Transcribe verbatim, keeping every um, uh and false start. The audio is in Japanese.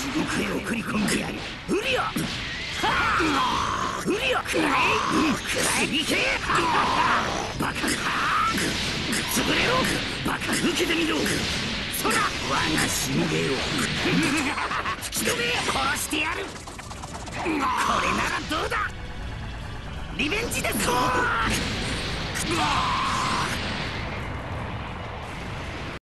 地獄へ送り込んでやる。フリアフリアくらえくらえいけバカか潰れろバカ受けてみろそら我がしもべよ吹き飛べ殺してやるこれならどうだリベンジですぞ